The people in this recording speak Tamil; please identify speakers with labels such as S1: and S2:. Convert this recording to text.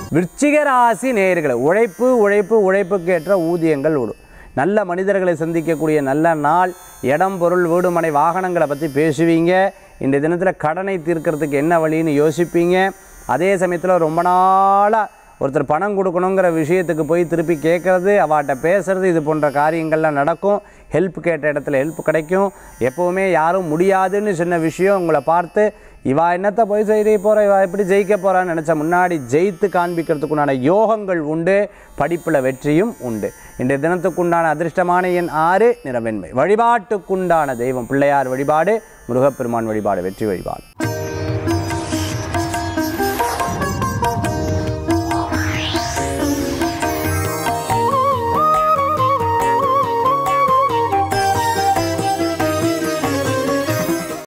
S1: விருச்சிக ராசி நேயர்களே, உழைப்புக்கு ஏற்ற ஊதியங்கள் விடும். நல்ல மனிதர்களை சந்திக்கக்கூடிய நல்ல நாள். இடம், பொருள், வீடு, மனை, வாகனங்களை பற்றி பேசுவீங்க. இந்த தினத்தில் கடனை தீர்க்கறதுக்கு என்ன வழின்னு யோசிப்பீங்க. அதே சமயத்தில் ரொம்ப நாளாக ஒருத்தர் பணம் கொடுக்கணுங்கிற விஷயத்துக்கு போய் திருப்பி கேட்குறது, அவட்ட பேசுகிறது, இது போன்ற காரியங்கள்லாம் நடக்கும். ஹெல்ப் கேட்ட இடத்துல ஹெல்ப் கிடைக்கும். எப்போவுமே யாரும் முடியாதுன்னு சொன்ன விஷயம் உங்களை பார்த்து இவா என்னத்தை போய் செய்ய போகிற, இவா எப்படி ஜெயிக்க போகிறான்னு நினச்சா முன்னாடி ஜெயித்து காண்பிக்கிறதுக்குண்டான யோகங்கள் உண்டு. படிப்பில் வெற்றியும் உண்டு. இன்றைய தினத்துக்குண்டான அதிர்ஷ்டமான எண் 6, நிறவெண்மை. வழிபாட்டுக்குண்டான தெய்வம் பிள்ளையார் வழிபாடு, முருகப்பெருமான் வழிபாடு, வெற்றி வழிபாடு.